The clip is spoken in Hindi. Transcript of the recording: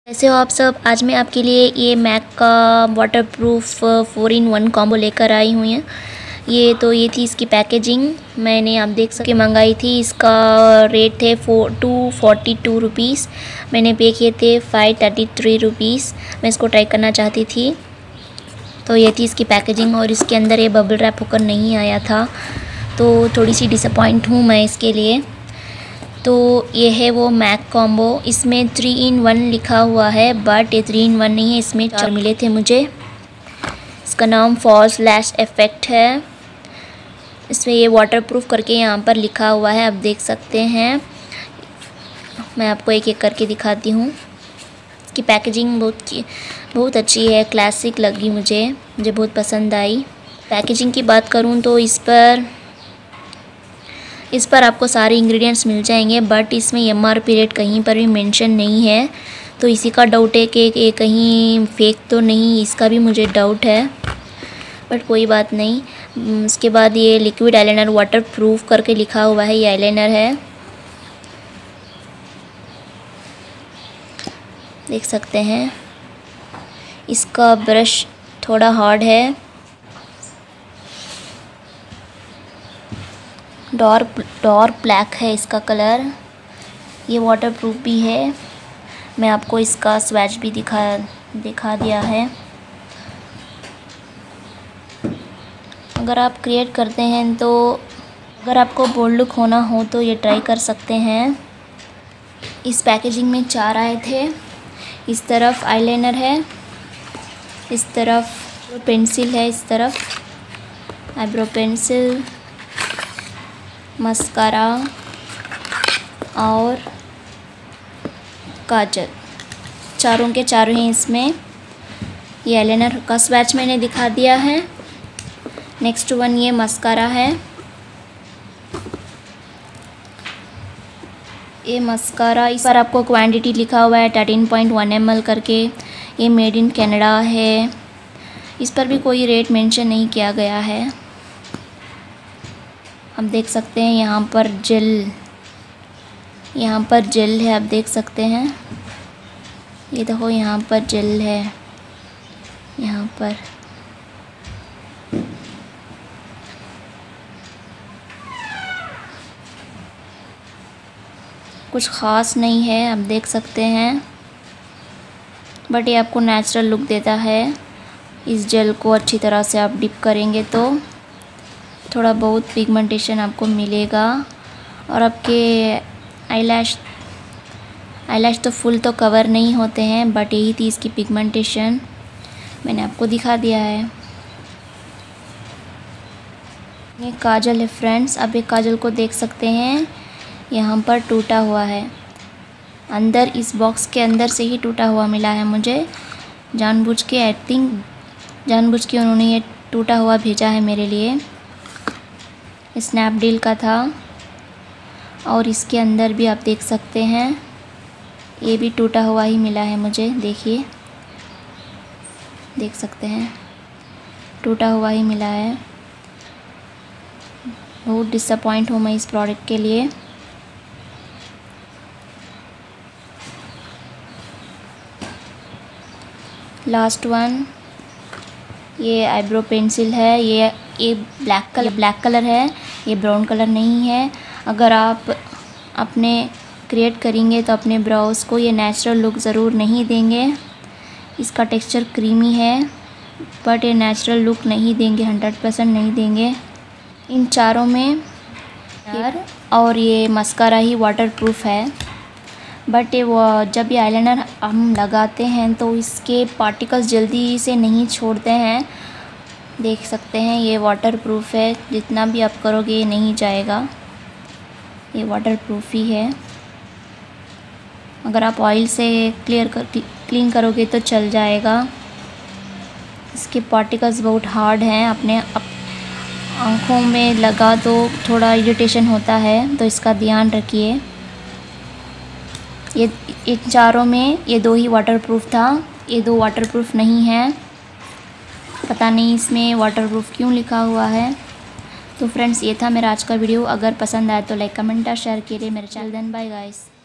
कैसे हो आप सब। आज मैं आपके लिए ये मैक का वाटरप्रूफ 4-in-1 कॉम्बो लेकर आई हुई हैं। ये थी इसकी पैकेजिंग। मैंने आप देख सके मंगाई थी। इसका रेट थे 242 रुपीज़। मैंने पे किए थे 533 रुपीज़। मैं इसको ट्राई करना चाहती थी। तो ये थी इसकी पैकेजिंग और इसके अंदर ये बबल रैप होकर नहीं आया था, तो थोड़ी सी डिसअपॉइंट हूँ मैं इसके लिए। तो ये है वो मैक कॉम्बो। इसमें 3-in-1 लिखा हुआ है, बट ये 3-in-1 नहीं है, इसमें 4 मिले थे मुझे। इसका नाम फॉल्स लैश इफ़ेक्ट है। इसमें ये वाटरप्रूफ करके यहाँ पर लिखा हुआ है, आप देख सकते हैं। मैं आपको एक एक करके दिखाती हूँ। इसकी पैकेजिंग बहुत अच्छी है, क्लासिक लगी मुझे बहुत पसंद आई। पैकेजिंग की बात करूँ तो इस पर आपको सारे इंग्रेडिएंट्स मिल जाएंगे, बट इसमें MRP रेट कहीं पर भी मेंशन नहीं है। तो इसी का डाउट है कि ये कहीं फेक तो नहीं, इसका भी मुझे डाउट है, बट कोई बात नहीं। उसके बाद ये लिक्विड आईलाइनर वाटरप्रूफ करके लिखा हुआ है, ये आईलाइनर है, देख सकते हैं। इसका ब्रश थोड़ा हार्ड है, डार्क ब्लैक है इसका कलर। ये वाटरप्रूफ भी है। मैं आपको इसका स्वैच भी दिखा दिया है। अगर आप क्रिएट करते हैं तो अगर आपको बोल्ड लुक होना हो तो ये ट्राई कर सकते हैं। इस पैकेजिंग में 4 आए थे। इस तरफ आईलाइनर है, इस तरफ पेंसिल है, इस तरफ आईब्रो पेंसिल, मस्कारा और काजल, चारों के चारों हैं इसमें। ये आईलाइनर का स्वैच मैंने दिखा दिया है। नेक्स्ट वन ये मस्कारा है। ये मस्कारा, इस पर आपको क्वांटिटी लिखा हुआ है 13.1 ml करके। ये मेड इन कनाडा है। इस पर भी कोई रेट मेंशन नहीं किया गया है। आप देख सकते हैं यहाँ पर जेल है, आप देख सकते हैं। ये देखो यहाँ पर जेल है, यहाँ पर। कुछ ख़ास नहीं है, आप देख सकते हैं, बट ये आपको नेचुरल लुक देता है। इस जेल को अच्छी तरह से आप डिप करेंगे तो थोड़ा बहुत पिगमेंटेशन आपको मिलेगा। और आपके आईलैश तो फुल तो कवर नहीं होते हैं, बट यही थी इसकी पिगमेंटेशन, मैंने आपको दिखा दिया है। ये काजल है फ्रेंड्स। आप एक काजल को देख सकते हैं, यहाँ पर टूटा हुआ है। अंदर इस बॉक्स के अंदर से ही टूटा हुआ मिला है मुझे, जानबूझ के उन्होंने ये टूटा हुआ भेजा है मेरे लिए। स्नैपडील का था। और इसके अंदर भी आप देख सकते हैं, ये भी टूटा हुआ ही मिला है मुझे। देखिए, देख सकते हैं, टूटा हुआ ही मिला है। बहुत डिसअपॉइंट हूँ मैं इस प्रोडक्ट के लिए। लास्ट वन ये आईब्रो पेंसिल है। ये ब्लैक कलर है, ये ब्राउन कलर नहीं है। अगर आप अपने क्रिएट करेंगे तो अपने ब्राउज को ये नेचुरल लुक ज़रूर नहीं देंगे। इसका टेक्सचर क्रीमी है, बट ये नेचुरल लुक नहीं देंगे, 100% नहीं देंगे। इन चारों में और ये मस्कारा ही वाटरप्रूफ है, बट जब ये आईलाइनर हम लगाते हैं तो इसके पार्टिकल्स जल्दी से नहीं छोड़ते हैं। देख सकते हैं, ये वाटरप्रूफ है, जितना भी आप करोगे ये नहीं जाएगा, ये वाटरप्रूफ ही है। अगर आप ऑयल से क्लीन करोगे तो चल जाएगा। इसके पार्टिकल्स बहुत हार्ड हैं, अपने आँखों में लगा तो थोड़ा इरिटेशन होता है, तो इसका ध्यान रखिए। ये इन चारों में ये 2 ही वाटरप्रूफ था, ये 2 वाटरप्रूफ नहीं है। पता नहीं इसमें वाटरप्रूफ क्यों लिखा हुआ है। तो फ्रेंड्स, ये था मेरा आज का वीडियो। अगर पसंद आया तो लाइक, कमेंट और शेयर कीजिए मेरे चैनल। Then bye guys.